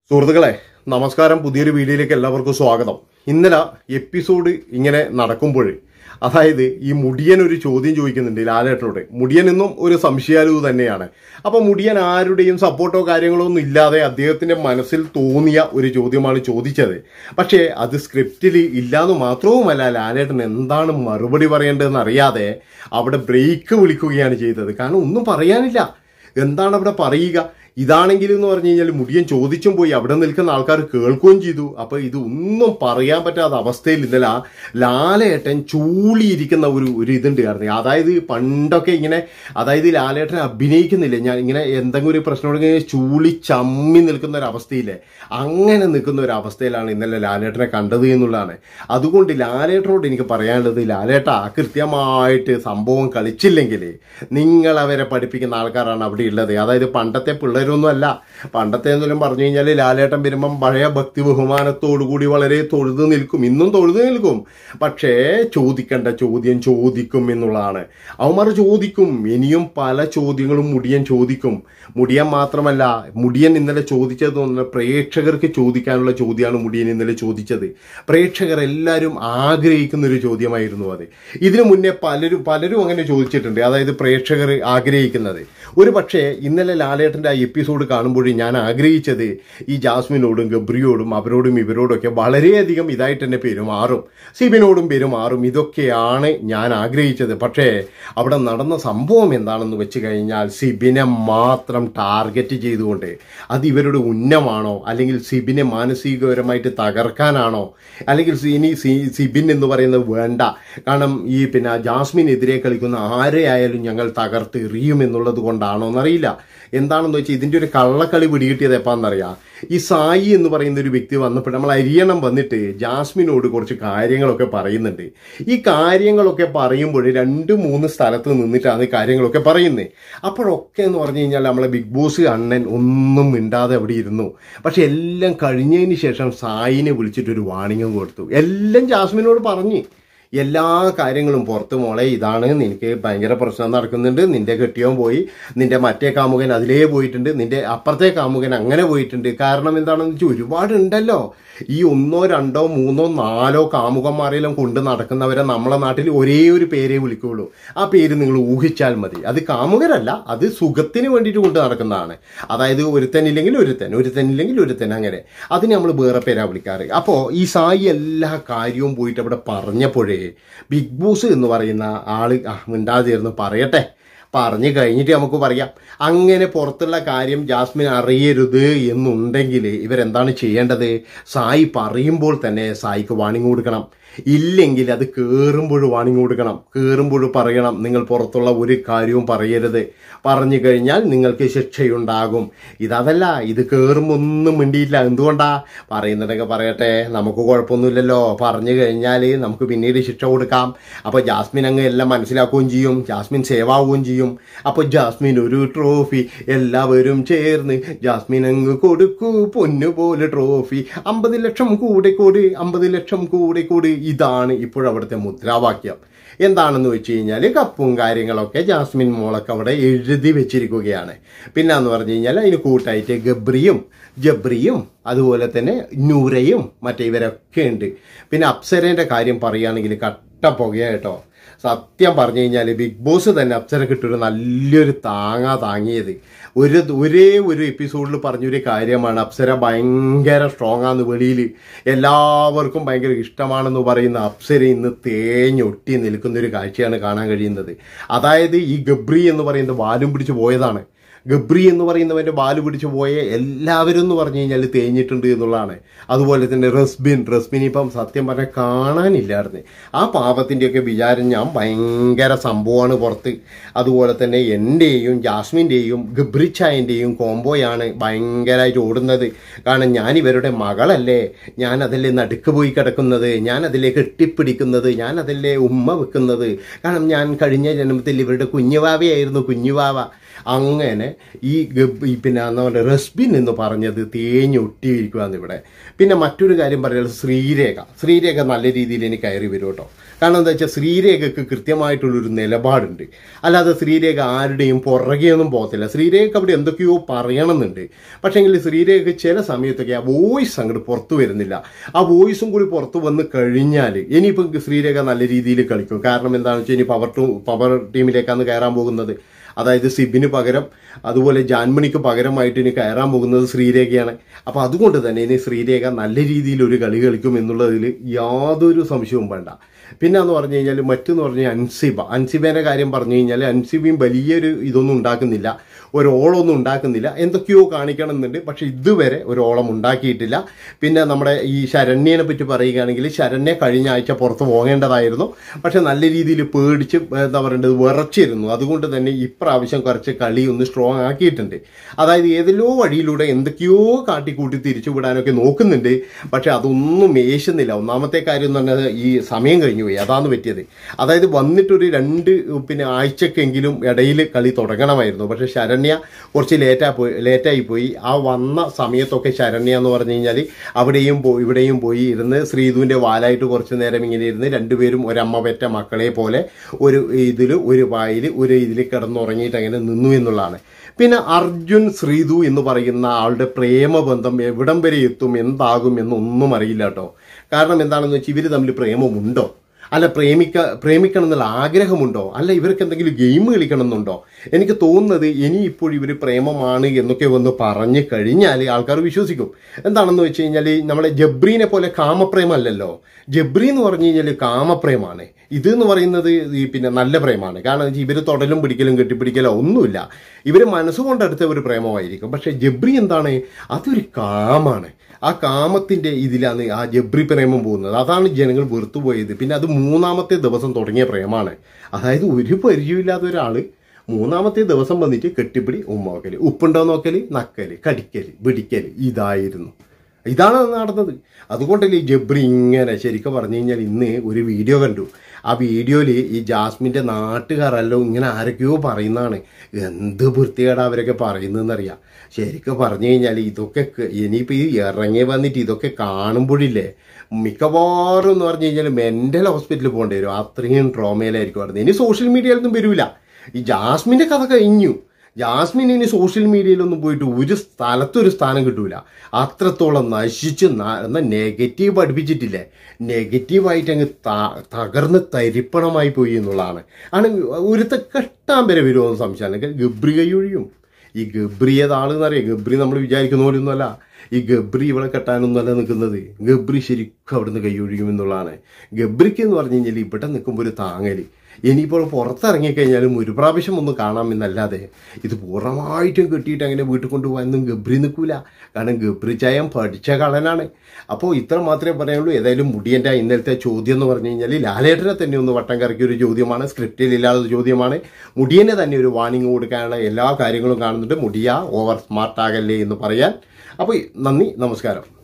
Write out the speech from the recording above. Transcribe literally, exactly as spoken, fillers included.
സുഹൃത്തുക്കളെ നമസ്കാരം. പുതിയൊരു വീഡിയോയിലേക്ക് എല്ലാവർക്കും സ്വാഗതം. ഇന്നലെ എപ്പിസോഡ് ഇങ്ങനെ നടക്കുമ്പോൾ അതായത് ഈ മുടിയൻ ഒരു ചോദ്യം ചോദിക്കുന്നുണ്ട് ലാലേട്ടനോട്. മുടിയൻ എന്നും ഒരു സംശയാലുവ് തന്നെയാണ്. അപ്പൊ മുടിയൻ ആരുടെയും സപ്പോർട്ടോ കാര്യങ്ങളോ ഒന്നും ഇല്ലാതെ അദ്ദേഹത്തിന്റെ മനസ്സിൽ തോന്നിയ ഒരു ചോദ്യമാണ് ചോദിച്ചത്. പക്ഷേ അത് സ്ക്രിപ്റ്റിൽ ഇല്ലാന്ന് മാത്രവുമല്ല, ലാലേട്ടൻ എന്താണ് മറുപടി പറയേണ്ടതെന്ന് അറിയാതെ അവിടെ ബ്രേക്ക് വിളിക്കുകയാണ് ചെയ്തത്. കാരണം ഒന്നും പറയാനില്ല. എന്താണ് അവിടെ പറയുക? ഇതാണെങ്കിൽ എന്ന് പറഞ്ഞു കഴിഞ്ഞാൽ മുടിയൻ ചോദിച്ചും പോയി, അവിടെ നിൽക്കുന്ന ആൾക്കാർ കേൾക്കുകയും ചെയ്തു. അപ്പൊ ഇത് ഒന്നും പറയാൻ പറ്റാത്ത അവസ്ഥയിൽ ഇന്നലെ ലാലേട്ടൻ ചൂളിയിരിക്കുന്ന ഒരു ഒരു ഇതുണ്ട്. കാരണം അതായത് പണ്ടൊക്കെ ഇങ്ങനെ അതായത് ലാലേട്ടൻ അഭിനയിക്കുന്നില്ല, ഞാൻ ഇങ്ങനെ എന്തെങ്കിലും ഒരു പ്രശ്നം ചൂളി ചമ്മി നിൽക്കുന്ന ഒരു അവസ്ഥയില്ലേ, അങ്ങനെ നിൽക്കുന്ന ഒരു അവസ്ഥയിലാണ് ഇന്നലെ ലാലേട്ടനെ കണ്ടത് എന്നുള്ളതാണ്. അതുകൊണ്ട് ലാലേട്ടനോട് എനിക്ക് പറയാനുള്ളത്, ലാലേട്ട കൃത്യമായിട്ട് സംഭവം കളിച്ചില്ലെങ്കിൽ നിങ്ങൾ അവരെ പഠിപ്പിക്കുന്ന ആൾക്കാരാണ് അവിടെ ഉള്ളത്. അതായത് പണ്ടത്തെ പിള്ളേർ ഒന്നും അല്ല. പണ്ടത്തെ എന്തെങ്കിലും പറഞ്ഞു കഴിഞ്ഞാൽ ലാലേട്ടൻ വരുമ്പം പഴയ ഭക്തി ബഹുമാനത്തോടുകൂടി വളരെ തൊഴുതു നിൽക്കും, ഇന്നും തൊഴുതു നിൽക്കും. പക്ഷേ ചോദിക്കേണ്ട ചോദ്യം ചോദിക്കും എന്നുള്ളതാണ്. അവന്മാർ ചോദിക്കും. ഇനിയും പല ചോദ്യങ്ങളും മുടിയൻ ചോദിക്കും. മുടിയൻ മാത്രമല്ല, മുടിയൻ ഇന്നലെ ചോദിച്ചത് തോന്നുന്ന പ്രേക്ഷകർക്ക് ചോദിക്കാനുള്ള ചോദ്യമാണ് മുടിയൻ ഇന്നലെ ചോദിച്ചത്. പ്രേക്ഷകർ എല്ലാവരും ആഗ്രഹിക്കുന്ന ഒരു ചോദ്യമായിരുന്നു അത്. ഇതിനു മുന്നേ പലരും പലരും അങ്ങനെ ചോദിച്ചിട്ടുണ്ട്. അതായത് പ്രേക്ഷകർ ആഗ്രഹിക്കുന്നത്. ഒരു പക്ഷേ ഇന്നലെ ലാലേട്ടൻ്റെ ആ എപ്പിസോഡ് കാണുമ്പോൾ ഞാൻ ആഗ്രഹിച്ചത് ഈ ജാസ്മിനോടും ഗബ്രിയോടും അവരോടും ഇവരോടൊക്കെ വളരെയധികം ഇതായിട്ട് തന്നെ പെരുമാറും, സിബിനോടും പെരുമാറും. ഇതൊക്കെയാണ് ഞാൻ ആഗ്രഹിച്ചത്. പക്ഷേ അവിടെ നടന്ന സംഭവം എന്താണെന്ന് വെച്ച് കഴിഞ്ഞാൽ സിബിനെ മാത്രം ടാർഗറ്റ് ചെയ്തുകൊണ്ട്, അത് ഇവരുടെ ഉന്നമാണോ അല്ലെങ്കിൽ സിബിനെ മാനസികപരമായിട്ട് തകർക്കാനാണോ, അല്ലെങ്കിൽ ഇനി സിബിൻ എന്ന് പറയുന്നത് വേണ്ട, കാരണം ഈ പിന്നെ ജാസ്മിനെതിരെ കളിക്കുന്ന ആരെയായാലും ഞങ്ങൾ തകർത്ത് എറിയും എന്നുള്ളത് കൊണ്ടാണോ എന്നറിയില്ല. എന്താണെന്ന് വെച്ചാൽ ഇതിൻ്റെ ഒരു കള്ളക്കളി പിടികിട്ടിയത് എപ്പാന്നറിയാം. ഈ സായി എന്ന് പറയുന്ന ഒരു വ്യക്തി വന്നപ്പോൾ നമ്മൾ അരിയണം വന്നിട്ട് ജാസ്മിനോട് കുറച്ച് കാര്യങ്ങളൊക്കെ പറയുന്നുണ്ട്. ഈ കാര്യങ്ങളൊക്കെ പറയുമ്പോൾ രണ്ട് മൂന്ന് സ്ഥലത്ത് നിന്നിട്ടാണ് കാര്യങ്ങളൊക്കെ പറയുന്നത്. അപ്പോഴൊക്കെ എന്ന് പറഞ്ഞു കഴിഞ്ഞാൽ നമ്മളെ ബിഗ് ബോസ് അണ്ണൻ ഒന്നും മിണ്ടാതെ അവിടെ ഇരുന്നു. പക്ഷെ എല്ലാം കഴിഞ്ഞതിന് ശേഷം സായിനെ വിളിച്ചിട്ടൊരു വാണിംഗും കൊടുത്തു. എല്ലാം ജാസ്മിനോട് പറഞ്ഞ് എല്ലാ കാര്യങ്ങളും പുറത്ത്, മോളെ ഇതാണ് നിനക്ക് ഭയങ്കര പ്രശ്നം നടക്കുന്നുണ്ട്, നിന്റെ കെട്ടിയോൻ പോയി, നിന്റെ മറ്റേ കാമുകൻ അതിലേ പോയിട്ടുണ്ട്, നിന്റെ അപ്പുറത്തെ കാമുകൻ അങ്ങനെ പോയിട്ടുണ്ട്. കാരണം എന്താണെന്ന് വെച്ചാൽ ഒരുപാടുണ്ടല്ലോ. ഈ ഒന്നോ രണ്ടോ മൂന്നോ നാലോ കാമുകന്മാരെല്ലാം കൊണ്ട് നടക്കുന്നവരെ നമ്മളെ നാട്ടിൽ ഒരേ ഒരു പേരേ വിളിക്കുകയുള്ളൂ. ആ പേര് നിങ്ങൾ ഊഹിച്ചാൽ മതി. അത് കാമുകരല്ല, അത് സുഖത്തിന് വേണ്ടിയിട്ട് കൊണ്ട് നടക്കുന്നതാണ്. അതായത് ഒരുത്തനില്ലെങ്കിൽ ഒരുത്തൻ, ഒരുത്തനില്ലെങ്കിൽ ഒരുത്തൻ, അങ്ങനെ അതിന് നമ്മൾ വേറെ പേരാ വിളിക്കാറ്. അപ്പോൾ ഈ സായി എല്ലാ കാര്യവും പോയിട്ട് അവിടെ പറഞ്ഞപ്പോഴേ ബിഗ് ബോസ് എന്ന് പറയുന്ന ആള് മിണ്ടാതിരുന്നു പറയട്ടെ, പറഞ്ഞു കഴിഞ്ഞിട്ട് നമുക്ക് പറയാം. അങ്ങനെ പുറത്തുള്ള കാര്യം ജാസ്മിൻ അറിയരുത് എന്നുണ്ടെങ്കിൽ ഇവരെന്താണ് ചെയ്യേണ്ടത്? സായി പറയുമ്പോൾ തന്നെ സായിക്ക് വാണിംഗ് കൊടുക്കണം. ഇല്ലെങ്കിൽ അത് കയറുമ്പോൾ വാണിംഗ് കൊടുക്കണം. കയറുമ്പോൾ പറയണം, നിങ്ങൾ പുറത്തുള്ള ഒരു കാര്യവും പറയരുത്, പറഞ്ഞു കഴിഞ്ഞാൽ നിങ്ങൾക്ക് ശിക്ഷയുണ്ടാകും. ഇതല്ല, ഇത് കയറുമ്പോൾ ഒന്നും മിണ്ടിയില്ല. എന്തുകൊണ്ടാ? പറയുന്നുണ്ടെങ്കിൽ പറയട്ടെ, നമുക്ക് കുഴപ്പമൊന്നുമില്ലല്ലോ, പറഞ്ഞു കഴിഞ്ഞാൽ നമുക്ക് പിന്നീട് ശിക്ഷ കൊടുക്കാം. അപ്പോൾ ജാസ്മിൻ അങ്ങ് എല്ലാം മനസ്സിലാക്കുകയും ചെയ്യും, ജാസ്മിൻ സേവ് ആവുകയും ചെയ്യും. അപ്പോൾ ജാസ്മിൻ ഒരു ട്രോഫി എല്ലാവരും ചേർന്ന് ജാസ്മിൻ അങ്ങ് കൊടുക്കൂ, പൊന്നുപോലെ ട്രോഫി, അമ്പത് ലക്ഷം കൂടെ കൂടി, അമ്പത് ലക്ഷം കൂടെ കൂടി. ഇതാണ് ഇപ്പോഴവിടുത്തെ മുദ്രാവാക്യം. എന്താണെന്ന് വെച്ച് കഴിഞ്ഞാൽ കപ്പും കാര്യങ്ങളൊക്കെ ജാസ്മിൻ മോളൊക്കെ അവിടെ എഴുതി വെച്ചിരിക്കുകയാണ്. പിന്നെ എന്ന് പറഞ്ഞു കഴിഞ്ഞാൽ അതിന് കൂട്ടായിട്ട് ഗബ്രിയും ജബ്രിയും അതുപോലെ തന്നെ നൂരയും മറ്റേ ഇവരൊക്കെ ഉണ്ട്. പിന്നെ അപ്സരേൻ്റെ കാര്യം പറയുകയാണെങ്കിൽ കട്ട പുകയായിട്ടോ. സത്യം പറഞ്ഞു കഴിഞ്ഞാൽ ബിഗ് ബോസ് തന്നെ അപ്സരക്കിട്ടൊരു നല്ലൊരു താങ്ങാ താങ്ങിയത്. ഒരു ഒരേ ഒരു എപ്പിസോഡിൽ പറഞ്ഞൊരു കാര്യമാണ്, അപ്സര ഭയങ്കര സ്ട്രോങ് ആണെന്ന്, വെളിയിൽ എല്ലാവർക്കും ഭയങ്കര ഇഷ്ടമാണെന്ന് പറയുന്ന അപ്സര ഇന്ന് തേഞ്ഞൊട്ടി നിൽക്കുന്നൊരു കാഴ്ചയാണ് കാണാൻ കഴിയുന്നത്. അതായത് ഈ ഗബ്രി എന്ന് പറയുന്നത് വാലും പിടിച്ച് പോയതാണ്. ഗബ്രി എന്ന് പറയുന്നവൻ്റെ ബാല് പിടിച്ചു പോയ എല്ലാവരും എന്ന് പറഞ്ഞു കഴിഞ്ഞാൽ തേഞ്ഞിട്ടുണ്ട് എന്നുള്ളതാണ്. അതുപോലെ തന്നെ റസ്ബിൻ റസ്ബിൻ ഇപ്പം സത്യം പറഞ്ഞാൽ കാണാനില്ലായിരുന്നു. ആ പാപത്തിൻ്റെയൊക്കെ വിചാരം ഞാൻ ഭയങ്കര സംഭവമാണ് പുറത്ത്. അതുപോലെ തന്നെ എൻ്റെയും ജാസ്മിൻ്റെയും ഗബ്രിച്ചായൻ്റെയും കോംബോയാണ് ഭയങ്കരമായിട്ട് ഓടുന്നത്. കാരണം ഞാൻ ഇവരുടെ മകളല്ലേ, ഞാൻ അതിലെ നടുക്ക് പോയി കിടക്കുന്നത്, ഞാൻ അതിലെ കെട്ടിപ്പിടിക്കുന്നത്, ഞാൻ അതിലെ ഉമ്മ വെക്കുന്നത്. കാരണം ഞാൻ കഴിഞ്ഞ ജന്മത്തിൽ ഇവരുടെ കുഞ്ഞുവാവയായിരുന്നു, കുഞ്ഞുവാവ. അങ്ങനെ ഈ പിന്നെ എന്താ പറയുക റസ്ബിൻ എന്ന് പറഞ്ഞത് തേഞ്ഞൊട്ടിയിരിക്കുകയാണ് ഇവിടെ. പിന്നെ മറ്റൊരു കാര്യം പറയുന്നത് ശ്രീരേഖ ശ്രീരേഖ നല്ല രീതിയിൽ എനിക്ക് കയറി വരും കേട്ടോ. കാരണം എന്താ വെച്ചാൽ ശ്രീരേഖയ്ക്ക് കൃത്യമായിട്ടുള്ളൊരു നിലപാടുണ്ട്. അല്ലാതെ ശ്രീരേഖ ആരുടെയും പുറകെയൊന്നും പോകത്തില്ല. ശ്രീരേഖ അവിടെ എന്തൊക്കെയോ പറയണമെന്നുണ്ട്. പക്ഷേങ്കിൽ ശ്രീരേഖ ചില സമയത്തൊക്കെ ആ വോയിസ് അങ്ങോട്ട് പുറത്തു വരുന്നില്ല. ആ വോയിസും കൂടി പുറത്തു വന്ന് കഴിഞ്ഞാൽ ഇനിയിപ്പോൾ ശ്രീരേഖ നല്ല രീതിയിൽ കളിക്കും. കാരണം എന്താണെന്ന് വെച്ചാൽ ഇനി പവർ ടു പവർ ടീമിലേക്കാണ് കയറാൻ പോകുന്നത്. അതായത് സിബിന് പകരം അതുപോലെ ജാൻമണിക്ക് പകരമായിട്ട് ഇനി കയറാൻ പോകുന്നത് ശ്രീരേഖയാണ്. അപ്പോൾ അതുകൊണ്ട് തന്നെ ഇനി ശ്രീരേഖ നല്ല രീതിയിൽ ഒരു കളി കളിക്കും എന്നുള്ളതിൽ യാതൊരു സംശയവും വേണ്ട. പിന്നെ എന്ന് പറഞ്ഞു കഴിഞ്ഞാൽ മറ്റെന്ന് പറഞ്ഞു കഴിഞ്ഞാൽ അൻസിബ അൻസിബേൻ്റെ കാര്യം പറഞ്ഞു കഴിഞ്ഞാൽ അൻസിബയും വലിയൊരു ഇതൊന്നും ഉണ്ടാക്കുന്നില്ല, ഒരു ഓളമൊന്നും ഉണ്ടാക്കുന്നില്ല. എന്തൊക്കെയോ കാണിക്കണം എന്നുണ്ട്, പക്ഷെ ഇതുവരെ ഒരു ഓളം ഉണ്ടാക്കിയിട്ടില്ല. പിന്നെ നമ്മുടെ ഈ ശരണ്യനെ പറ്റി പറയുകയാണെങ്കിൽ ശരണ്യ കഴിഞ്ഞ ആഴ്ച പുറത്ത് പോകേണ്ടതായിരുന്നു. പക്ഷെ നല്ല രീതിയിൽ പേടിച്ച് എന്താ പറയേണ്ടത് വിറച്ചിരുന്നു. അതുകൊണ്ട് തന്നെ ഇപ്രാവശ്യം കുറച്ച് കളി ഒന്ന് സ്ട്രോങ് ആക്കിയിട്ടുണ്ട്. അതായത് ഏതെല്ലോ വഴിയിലൂടെ എന്തൊക്കെയോ കാട്ടിക്കൂട്ടി തിരിച്ചു വിടാനൊക്കെ നോക്കുന്നുണ്ട്. പക്ഷെ അതൊന്നും മേശുന്നില്ല. ഒന്നാമത്തെ കാര്യം എന്ന് പറഞ്ഞാൽ ഈ സമയം കഴിഞ്ഞു പോയി, അതാണ് പറ്റിയത്. അതായത് വന്നിട്ടൊരു രണ്ട് പിന്നെ ആഴ്ചക്കെങ്കിലും ഇടയിൽ കളി തുടങ്ങണമായിരുന്നു. പക്ഷെ ശരണ്യ കുറച്ച് ലേറ്റാ പോയി ലേറ്റായി പോയി. ആ വന്ന സമയത്തൊക്കെ ശരണ്യ എന്ന് പറഞ്ഞു കഴിഞ്ഞാൽ അവിടെയും പോയി ഇവിടെയും പോയി ഇരുന്ന് ശ്രീധുവിൻ്റെ വാലായിട്ട് കുറച്ച് നേരം ഇങ്ങനെ ഇരുന്ന് രണ്ടുപേരും ഒരമ്മ പെറ്റ മക്കളെ പോലെ ഒരു ഇതിൽ ഒരു വായിൽ ഒരു ഇതിൽ കിടന്നുറങ്ങിയിട്ട് അങ്ങനെ നിന്നു എന്നുള്ളതാണ്. പിന്നെ അർജുൻ ശ്രീധു എന്ന് പറയുന്ന ആളുടെ പ്രേമബന്ധം എവിടം വരെ എത്തും, എന്താകും എന്നൊന്നും അറിയില്ല കേട്ടോ. കാരണം എന്താണെന്ന് വെച്ചാൽ ഇവർ തമ്മിൽ പ്രേമമുണ്ടോ, അല്ല പ്രേമിക്ക പ്രേമിക്കണം എന്നുള്ള ആഗ്രഹമുണ്ടോ, അല്ല ഇവർക്ക് എന്തെങ്കിലും ഗെയിം കളിക്കണം എന്നുണ്ടോ? എനിക്ക് തോന്നുന്നത് ഇനി ഇപ്പോൾ ഇവർ പ്രേമമാണ് എന്നൊക്കെ വന്ന് പറഞ്ഞു കഴിഞ്ഞാൽ ആൾക്കാർ വിശ്വസിക്കും. എന്താണെന്ന് വെച്ച് കഴിഞ്ഞാൽ നമ്മളെ ജബ്രീനെ പോലെ കാമപ്രേമല്ലല്ലോ. ജബ്രി എന്ന് പറഞ്ഞു കഴിഞ്ഞാൽ കാമപ്രേമാണ്. ഇതെന്ന് പറയുന്നത് ഈ പിന്നെ നല്ല പ്രേമാണ്. കാരണം ഇവർ തൊടലും പിടിക്കലും കെട്ടിപ്പിടിക്കലോ ഒന്നുമില്ല. ഇവർ മനസ്സുകൊണ്ടെടുത്ത ഒരു പ്രേമമായിരിക്കും. പക്ഷെ ജബ്രി എന്താണ്, അതൊരു കാമാണ്. ആ കാമത്തിൻ്റെ ഇതിലാണ് ആ ജബ്രി പ്രേമം പോകുന്നത്. അതാണ് ജനങ്ങൾ വെറുത്തുപോയത്. പിന്നെ അത് മൂന്നാമത്തെ ദിവസം തുടങ്ങിയ പ്രേമാണ്. അതായത് ഒരു പരിചയമില്ലാത്ത ഒരാൾ മൂന്നാമത്തെ ദിവസം വന്നിട്ട് കെട്ടിപ്പിടി ഉമ്മാക്കല്, ഉപ്പുണ്ടോ നോക്കല്, നക്കല്, കടിക്കല്, പിടിക്കല്, ഇതായിരുന്നു. ഇതാണ് നടന്നത്. അതുകൊണ്ടല്ലേ ഈ ജബ്രി ഇങ്ങനെ ശരിക്കും പറഞ്ഞു കഴിഞ്ഞാൽ ഇന്ന് ഒരു വീഡിയോ കണ്ടു. ആ വീഡിയോയിൽ ഈ ജാസ്മിൻ്റെ നാട്ടുകാരല്ലോ ഇങ്ങനെ ആരൊക്കെയോ പറയുന്നതാണ്. എന്ത് വൃത്തികേടാ അവരൊക്കെ പറയുന്നതെന്നറിയാം. ശരിക്കും പറഞ്ഞു കഴിഞ്ഞാൽ ഇതൊക്കെ ഇനിയിപ്പോൾ ഈ ഇറങ്ങി വന്നിട്ട് ഇതൊക്കെ കാണുമ്പോഴില്ലേ മിക്കവാറും എന്ന് പറഞ്ഞു കഴിഞ്ഞാൽ മെൻ്റൽ ഹോസ്പിറ്റലിൽ പോകേണ്ടി വരും. അത്രയും ട്രോമയിലായിരിക്കും വരുന്നത്. ഇനി സോഷ്യൽ മീഡിയയിലൊന്നും വരില്ല. ഈ ജാസ്മിൻ്റെ കഥ കഴിഞ്ഞു. ജാസ്മിൻ ഇനി സോഷ്യൽ മീഡിയയിലൊന്നും പോയിട്ട് ഒരു സ്ഥലത്തൊരു സ്ഥാനം കിട്ടൂല. അത്രത്തോളം നശിച്ച് എന്നാൽ നെഗറ്റീവ് പഠിപ്പിച്ചിട്ടില്ലേ, നെഗറ്റീവായിട്ട് അങ്ങ് തകർന്ന് തരിപ്പണമായി പോയി എന്നുള്ളതാണ്. ആണ് ഒരുത്തെ കെട്ടാൻ വരെ വരുമോ സംശയം. ഗബ്രി കൈയൊഴിയും. ഈ ഗബ്രി ഏതാളെന്ന് അറിയാം. ഗബ്രി നമ്മൾ വിചാരിക്കുന്ന പോലെ ഒന്നുമല്ല. ഈ ഗബ്രി ഇവളെ കെട്ടാനൊന്നുമല്ല നിൽക്കുന്നത്. ഗബ്രി ശരിക്കും അവിടുന്ന് കൈയൊഴിയും എന്നുള്ളതാണ്. ഗബ്രിക്ക് എന്ന് പറഞ്ഞു കഴിഞ്ഞാൽ ഇവിടെ നിൽക്കുമ്പോൾ ഒരു താങ്ങല്. ഇനിയിപ്പോൾ പുറത്തിറങ്ങിക്കഴിഞ്ഞാലും ഒരു പ്രാവശ്യം ഒന്ന് കാണാമെന്നല്ലാതെ ഇത് പൂർണ്ണമായിട്ടും കെട്ടിയിട്ട് അങ്ങനെ വീട്ടിൽ കൊണ്ടുപോകാനൊന്നും ഗബ്രി നിൽക്കൂല. കാരണം ഗബ്രി ചായം പഠിച്ച കളനാണ്. അപ്പോൾ ഇത്ര മാത്രമേ പറയുള്ളൂ. ഏതായാലും മുടിയൻ്റെ ഇന്നലത്തെ ചോദ്യം എന്ന് പറഞ്ഞു കഴിഞ്ഞാൽ ലാലേട്ടനെ തന്നെ ഒന്ന് വട്ടം കറക്കിയ ഒരു ചോദ്യമാണ്. സ്ക്രിപ്റ്റിലില്ലാത്ത ചോദ്യമാണ്. മുടിയനെ തന്നെ ഒരു വാണിംഗ് കൊടുക്കാനുള്ള എല്ലാ കാര്യങ്ങളും കാണുന്നുണ്ട്. മുടിയ ഓവർ സ്മാർട്ട് ആകല്ലേ എന്ന് പറയാൻ. അപ്പോൾ നന്ദി, നമസ്കാരം.